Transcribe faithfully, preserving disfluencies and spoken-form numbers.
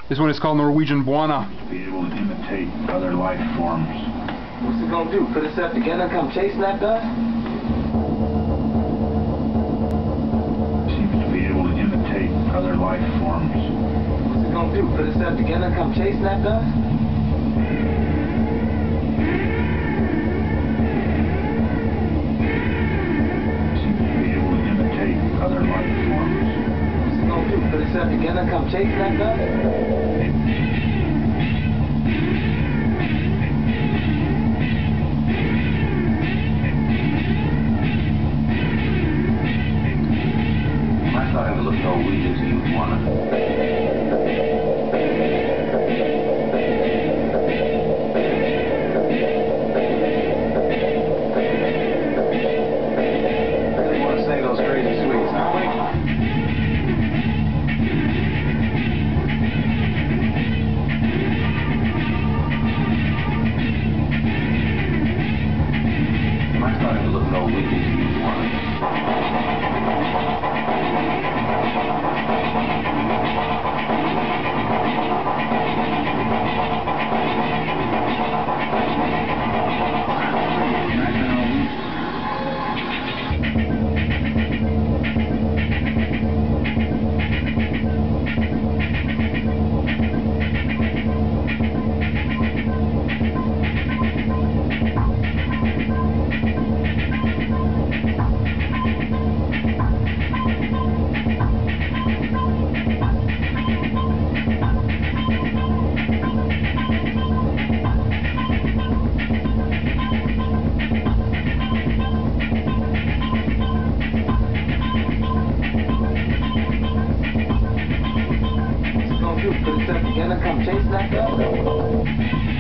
This one is called Norwegian Bwana. Be able to imitate other life forms. What's it gonna do? Put itself together and come chasing that dust? Seems to be able to imitate other life forms. What's it gonna do? Put itself together and come chasing that dust? Seems to be able to imitate other life forms. What's it gonna do? Put itself together and come chasing that dust? I'm starting to look Norwegian to you, Bwana. Really want to sing those crazy sweets, aren't we? I'm starting to look Norwegian to you, Bwana. Put itself together and come chasing that dust?